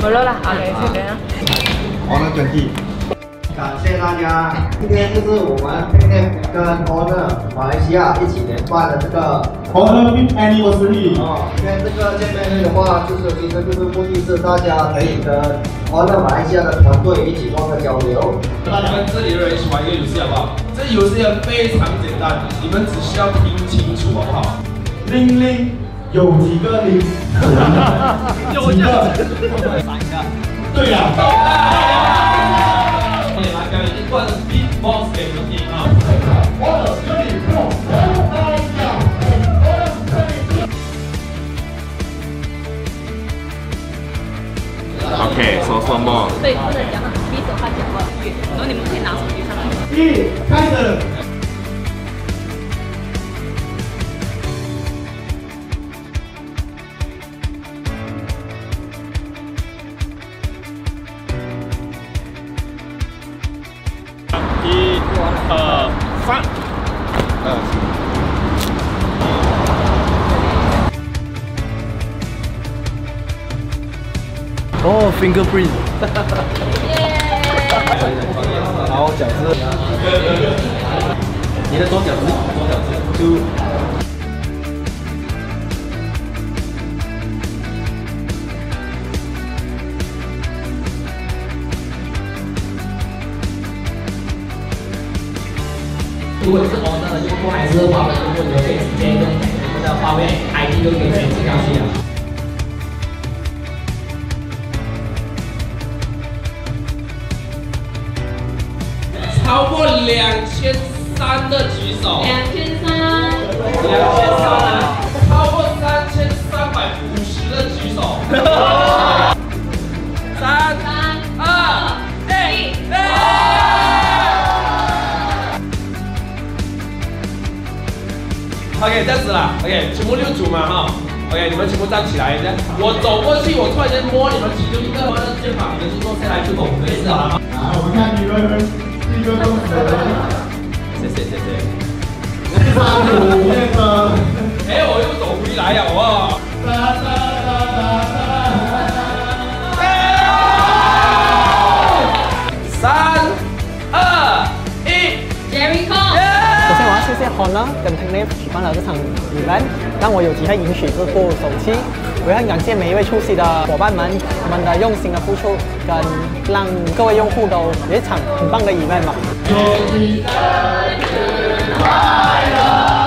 我热了，好，随便啊。 好了，整体。 感谢大家，今天就是我们 Picnic 跟 Honor 马来西亚一起联办的这个 Honor Anniversary。 因为这个见面会的话，其实目的是大家可以跟 Honor 马来西亚的团队一起做个交流。 大家跟这里的人一起玩一个游戏好不好？这游戏非常简单，你们只需要听清楚好不好？ 零零有几个零？有几个？ 三个。 对呀。 来表演一段 beatbox 给你们听啊！ OK， 说什么？ 对，不能讲比手画脚啊，然后你们可以拿手机上来。 开始。 1、2、3。 哦 ，fingerprint。然后脚趾，你的左脚趾，2。 如果你是 Honor 的用户还是华为的用户，你就可以直接用我们的华为 ID 就可以直接进上去了。 超过2300的举手。 2300。 超过3350的举手。3、2、1，OK， 这样子啦 ，OK， 全部6组嘛哈 ，OK， 你们全部站起来，这样，我走过去，我突然间摸你们其中一个人的肩膀，你们就说谁来出口，没事啊。 来，我们看你们第一个动手。 谢谢。 第3组那个， 哎，我又走回来了哦。3、2、1 Jericho。 首先我要谢谢 Honor 跟 Picnic 举办了这场 event， 让我有机会赢取这部手机。我也很感谢每一位出席的伙伴们，他们的用心的付出，跟让各位用户都有一场很棒的 event 吧。 祝你生日快乐！